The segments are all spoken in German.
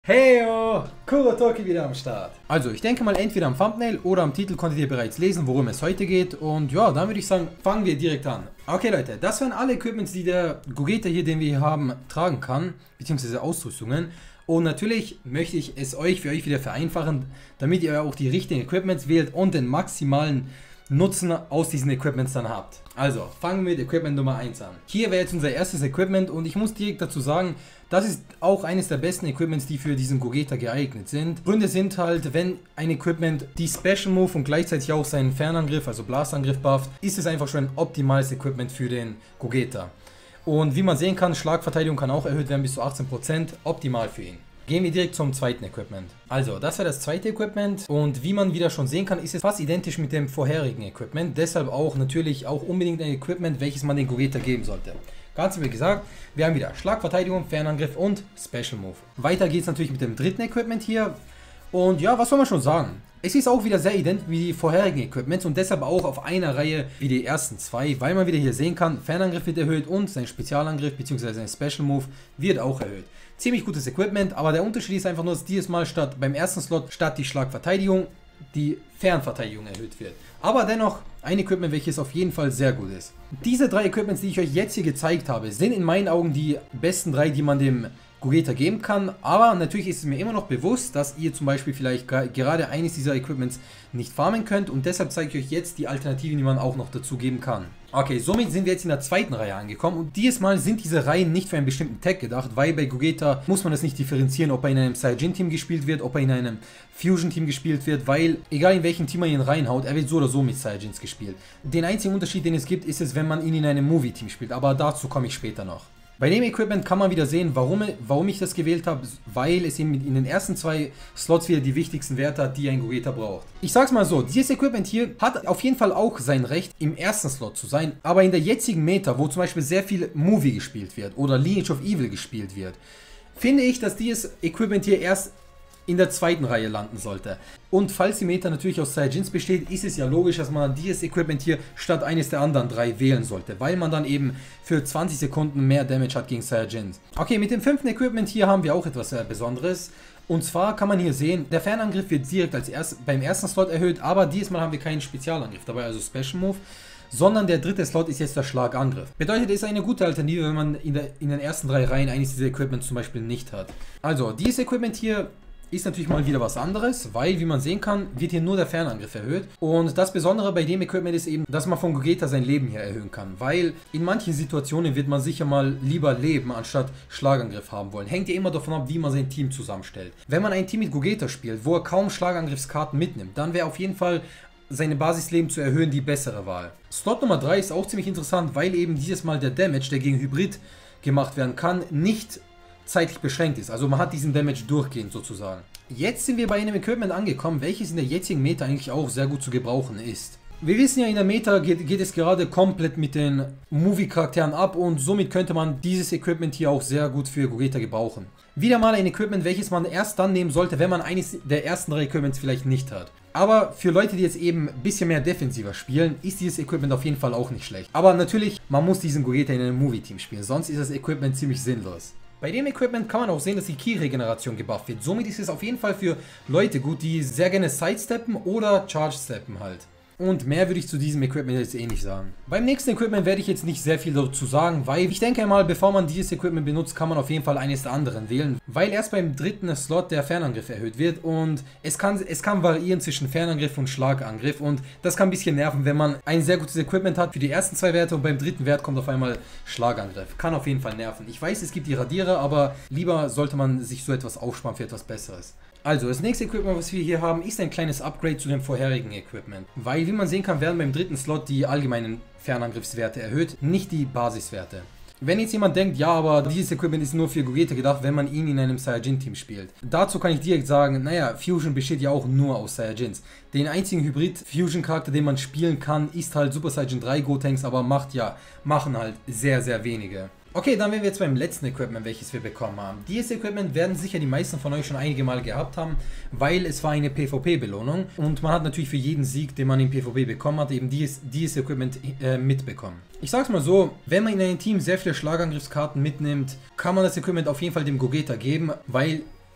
Heyo, Kurotoki wieder am Start. Also, ich denke mal, entweder am Thumbnail oder am Titel konntet ihr bereits lesen, worum es heute geht. Und ja, dann würde ich sagen, fangen wir direkt an. Okay Leute, das wären alle Equipments, die der Gogeta hier, den wir hier haben, tragen kann, beziehungsweise Ausrüstungen. Und natürlich möchte ich es für euch wieder vereinfachen, damit ihr auch die richtigen Equipments wählt und den maximalen Nutzen aus diesen Equipments dann habt. Also, fangen wir mit Equipment Nummer 1 an. Hier wäre jetzt unser erstes Equipment und ich muss direkt dazu sagen, das ist auch eines der besten Equipments, die für diesen Gogeta geeignet sind. Gründe sind halt, wenn ein Equipment die Special Move und gleichzeitig auch seinen Fernangriff, also Blastangriff bufft, ist es einfach schon ein optimales Equipment für den Gogeta. Und wie man sehen kann, Schlagverteidigung kann auch erhöht werden bis zu 18%, optimal für ihn. Gehen wir direkt zum zweiten Equipment. Also, das wäre das zweite Equipment und wie man wieder schon sehen kann, ist es fast identisch mit dem vorherigen Equipment. Deshalb auch natürlich auch unbedingt ein Equipment, welches man den Gogeta geben sollte. Ganz wie gesagt, wir haben wieder Schlagverteidigung, Fernangriff und Special Move. Weiter geht es natürlich mit dem dritten Equipment hier. Und ja, was soll man schon sagen? Es ist auch wieder sehr ident wie die vorherigen Equipments und deshalb auch auf einer Reihe wie die ersten zwei, weil man wieder hier sehen kann, Fernangriff wird erhöht und sein Spezialangriff bzw. sein Special Move wird auch erhöht. Ziemlich gutes Equipment, aber der Unterschied ist einfach nur, dass dieses Mal beim ersten Slot statt die Schlagverteidigung die Fernverteidigung erhöht wird. Aber dennoch ein Equipment, welches auf jeden Fall sehr gut ist. Diese drei Equipments, die ich euch jetzt hier gezeigt habe, sind in meinen Augen die besten drei, die man dem Gogeta geben kann, aber natürlich ist es mir immer noch bewusst, dass ihr zum Beispiel vielleicht gerade eines dieser Equipments nicht farmen könnt und deshalb zeige ich euch jetzt die Alternativen, die man auch noch dazu geben kann. Okay, somit sind wir jetzt in der zweiten Reihe angekommen und dieses Mal sind diese Reihen nicht für einen bestimmten Tag gedacht, weil bei Gogeta muss man es nicht differenzieren, ob er in einem Saiyajin-Team gespielt wird, ob er in einem Fusion-Team gespielt wird, weil egal in welchem Team man ihn reinhaut, er wird so oder so mit Saiyajins gespielt. Den einzigen Unterschied, den es gibt, ist es, wenn man ihn in einem Movie-Team spielt, aber dazu komme ich später noch. Bei dem Equipment kann man wieder sehen, warum ich das gewählt habe, weil es eben in den ersten zwei Slots wieder die wichtigsten Werte hat, die ein Gogeta braucht. Ich sag's mal so, dieses Equipment hier hat auf jeden Fall auch sein Recht, im ersten Slot zu sein, aber in der jetzigen Meta, wo zum Beispiel sehr viel Movie gespielt wird oder Lineage of Evil gespielt wird, finde ich, dass dieses Equipment hier erst in der zweiten Reihe landen sollte. Und falls die Meta natürlich aus Saiyajins besteht, ist es ja logisch, dass man dieses Equipment hier statt eines der anderen drei wählen sollte, weil man dann eben für 20 Sekunden mehr Damage hat gegen Saiyajins. Okay, mit dem fünften Equipment hier haben wir auch etwas Besonderes. Und zwar kann man hier sehen, der Fernangriff wird direkt beim ersten Slot erhöht, aber diesmal haben wir keinen Spezialangriff dabei, also Special Move, sondern der dritte Slot ist jetzt der Schlagangriff. Bedeutet, es ist eine gute Alternative, wenn man in den ersten drei Reihen eines dieser Equipments zum Beispiel nicht hat. Also, dieses Equipment hier ist natürlich mal wieder was anderes, weil, wie man sehen kann, wird hier nur der Fernangriff erhöht. Und das Besondere bei dem Equipment ist eben, dass man von Gogeta sein Leben hier erhöhen kann, weil in manchen Situationen wird man sicher mal lieber Leben anstatt Schlagangriff haben wollen. Hängt ja immer davon ab, wie man sein Team zusammenstellt. Wenn man ein Team mit Gogeta spielt, wo er kaum Schlagangriffskarten mitnimmt, dann wäre auf jeden Fall seine Basisleben zu erhöhen die bessere Wahl. Slot Nummer 3 ist auch ziemlich interessant, weil eben dieses Mal der Damage, der gegen Hybrid gemacht werden kann, nicht zeitlich beschränkt ist. Also man hat diesen Damage durchgehend sozusagen. Jetzt sind wir bei einem Equipment angekommen, welches in der jetzigen Meta eigentlich auch sehr gut zu gebrauchen ist. Wir wissen ja, in der Meta geht es gerade komplett mit den Movie-Charakteren ab und somit könnte man dieses Equipment hier auch sehr gut für Gogeta gebrauchen. Wieder mal ein Equipment, welches man erst dann nehmen sollte, wenn man eines der ersten drei Equipments vielleicht nicht hat. Aber für Leute, die jetzt eben ein bisschen mehr defensiver spielen, ist dieses Equipment auf jeden Fall auch nicht schlecht. Aber natürlich, man muss diesen Gogeta in einem Movie-Team spielen, sonst ist das Equipment ziemlich sinnlos. Bei dem Equipment kann man auch sehen, dass die Ki-Regeneration gebufft wird. Somit ist es auf jeden Fall für Leute gut, die sehr gerne Sidesteppen oder Charge-Steppen halt. Und mehr würde ich zu diesem Equipment jetzt eh nicht sagen. Beim nächsten Equipment werde ich jetzt nicht sehr viel dazu sagen, weil ich denke mal, bevor man dieses Equipment benutzt, kann man auf jeden Fall eines der anderen wählen. Weil erst beim dritten Slot der Fernangriff erhöht wird und es kann variieren zwischen Fernangriff und Schlagangriff und das kann ein bisschen nerven, wenn man ein sehr gutes Equipment hat für die ersten zwei Werte und beim dritten Wert kommt auf einmal Schlagangriff. Kann auf jeden Fall nerven. Ich weiß, es gibt die Radierer, aber lieber sollte man sich so etwas aufsparen für etwas Besseres. Also, das nächste Equipment, was wir hier haben, ist ein kleines Upgrade zu dem vorherigen Equipment. Weil, wie man sehen kann, werden beim dritten Slot die allgemeinen Fernangriffswerte erhöht, nicht die Basiswerte. Wenn jetzt jemand denkt, ja, aber dieses Equipment ist nur für Gogeta gedacht, wenn man ihn in einem Saiyajin-Team spielt. Dazu kann ich direkt sagen, naja, Fusion besteht ja auch nur aus Saiyajins. Den einzigen Hybrid-Fusion-Charakter, den man spielen kann, ist halt Super Saiyan 3 Gotenks, aber machen halt sehr, sehr wenige. Okay, dann wären wir jetzt beim letzten Equipment, welches wir bekommen haben. Dieses Equipment werden sicher die meisten von euch schon einige Mal gehabt haben, weil es war eine PvP-Belohnung und man hat natürlich für jeden Sieg, den man im PvP bekommen hat, eben dieses Equipment mitbekommen. Ich sag's mal so, wenn man in einem Team sehr viele Schlagangriffskarten mitnimmt, kann man das Equipment auf jeden Fall dem Gogeta geben, weil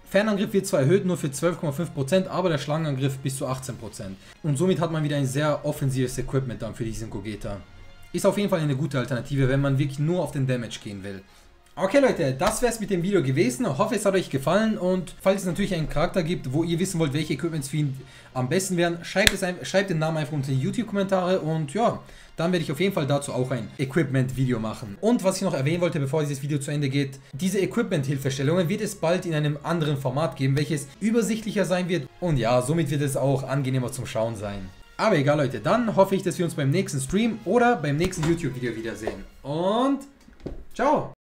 Fernangriff wird zwar erhöht, nur für 12,5%, aber der Schlangenangriff bis zu 18%. Und somit hat man wieder ein sehr offensives Equipment dann für diesen Gogeta. Ist auf jeden Fall eine gute Alternative, wenn man wirklich nur auf den Damage gehen will. Okay Leute, das wäre es mit dem Video gewesen. Ich hoffe, es hat euch gefallen und falls es natürlich einen Charakter gibt, wo ihr wissen wollt, welche Equipments für ihn am besten wären, schreibt den Namen einfach unter die YouTube-Kommentare und ja, dann werde ich auf jeden Fall dazu auch ein Equipment-Video machen. Und was ich noch erwähnen wollte, bevor dieses Video zu Ende geht, diese Equipment-Hilfestellungen wird es bald in einem anderen Format geben, welches übersichtlicher sein wird und ja, somit wird es auch angenehmer zum Schauen sein. Aber egal Leute, dann hoffe ich, dass wir uns beim nächsten Stream oder beim nächsten YouTube-Video wiedersehen. Und ciao!